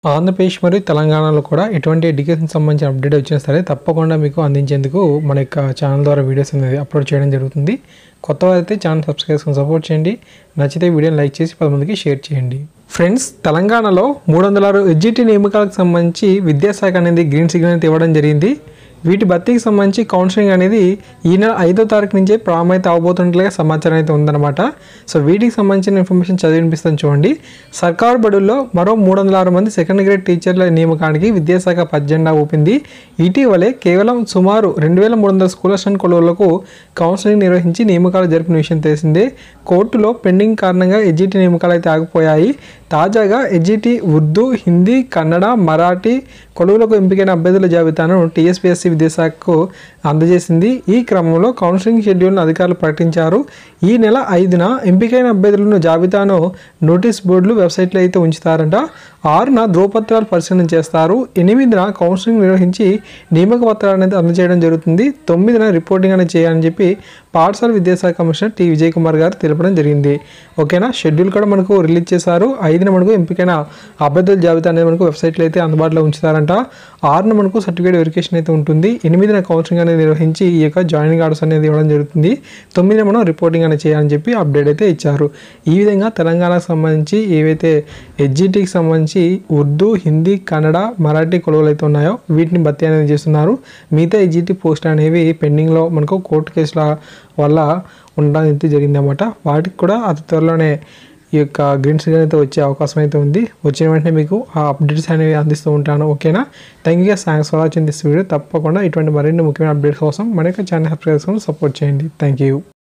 ఆంధ్రప్రదేశ్ మరియు తెలంగాణలో కూడా ఎటువంటి ఎడ్యుకేషన్ సంబంధించిన అప్డేట్ వచ్చినా సరే తప్పకుండా మీకు అందించేందుకు మన యొక్క ఛానల్ ద్వారా వీడియోస్ అనేది అప్లోడ్ చేయడం జరుగుతుంది. కొత్త వారైతే ఛానల్ సబ్స్క్రైబ్ చేసుకొని సపోర్ట్ చేయండి. నచ్చితే వీడియోని లైక్ చేసి 10 మందికి షేర్ చేయండి. ఫ్రెండ్స్, తెలంగాణలో 306 ఎడ్జిటి నియామకాలకు సంబంధించి విద్యాశాఖ అనేది గ్రీన్ సిగ్నల్ అయితే ఇవ్వడం జరిగింది. వీటి భర్తీకి సంబంధించి కౌన్సిలింగ్ అనేది ఈ నెల 5వ తారీఖు నుంచే ప్రారంభమైతే అవబోతున్నట్లుగా సమాచారం అయితే ఉందన్నమాట. సో వీటికి సంబంధించిన ఇన్ఫర్మేషన్ చదివి వినిపిస్తాను చూడండి. సర్కారు బడుల్లో మరో 306 మంది సెకండ్ గ్రేడ్ టీచర్ల నియామకానికి విద్యాశాఖ పజ్జెండా ఊపింది. ఇటీవలే కేవలం సుమారు 2300 స్కూల్ అసిస్టెంట్ కొలువులకు కౌన్సిలింగ్ నిర్వహించి నియామకాలు జరిపిన విషయం తెలిసిందే. కోర్టులో పెండింగ్ కారణంగా ఎడ్జిటి నియామకాలు అయితే ఆగిపోయాయి. తాజాగా ఎడ్జిటి ఉర్దూ, హిందీ, కన్నడ, మరాఠీ కొలువులకు ఎంపికైన అభ్యర్థుల జాబితాను టీఎస్పీఎస్సీ విద్యాశాఖకు అందజేసింది. ఈ క్రమంలో కౌన్సిలింగ్ షెడ్యూల్ను అధికారులు ప్రకటించారు. ఈ నెల 5న ఎంపికైన అభ్యర్థులను జాబితాను నోటీస్ బోర్డులు వెబ్సైట్లో అయితే ఉంచుతారంట. 6న ధ్రువపత్రాలు పరిశీలన చేస్తారు. 8న కౌన్సిలింగ్ నిర్వహించి నియామక పత్రాలు అనేది అందజేయడం జరుగుతుంది. 9న రిపోర్టింగ్ అనేది చేయాలని చెప్పి పాఠశాల విద్యాశాఖ కమిషనర్ టి విజయ్ కుమార్ గారు తెలపడం జరిగింది. ఓకేనా, షెడ్యూల్ కూడా మనకు రిలీజ్ చేశారు. 5న మనకు ఎంపికైన అభ్యర్థుల జాబితా అనేది మనకు వెబ్సైట్లో అయితే అందుబాటులో ఉంచుతారంట. 6న మనకు సర్టిఫికేట్ వెరిఫికేషన్ అయితే ఉంటుంది. 8న కౌన్సిలింగ్ అనేది నిర్వహించి ఈ యొక్క జాయినింగ్ ఆర్డర్స్ అనేది ఇవ్వడం జరుగుతుంది. 9న మనం రిపోర్టింగ్ అనేది చేయాలని చెప్పి అప్డేట్ అయితే ఇచ్చారు. ఈ విధంగా తెలంగాణకు సంబంధించి ఏవైతే ఎడ్జిటికి సంబంధించి ఉర్దూ, హిందీ, కన్నడ, మరాఠీ కొలువులు అయితే ఉన్నాయో వీటిని భర్తీ అనేది చేస్తున్నారు. మిగతా ఎడ్జిటి పోస్టులు అనేవి పెండింగ్లో మనకు కోర్టు కేసుల వల్ల ఉండడం అయితే జరిగిందన్నమాట. వాటికి కూడా అతి త్వరలోనే ఈ యొక్క గ్రీన్ సిగ్నల్ అయితే వచ్చే అవకాశం అయితే ఉంది. వచ్చిన వెంటనే మీకు ఆ అప్డేట్స్ అనేవి అందిస్తూ ఉంటాను. ఓకేనా, thank you, thanks for watching this video. తప్పకుండా ఇటువంటి మరిన్ని ముఖ్యమైన అప్డేట్స్ కోసం మన యొక్క ఛానల్ సబ్స్క్రైబ్ చేసుకొని సపోర్ట్ చేయండి. Thank you.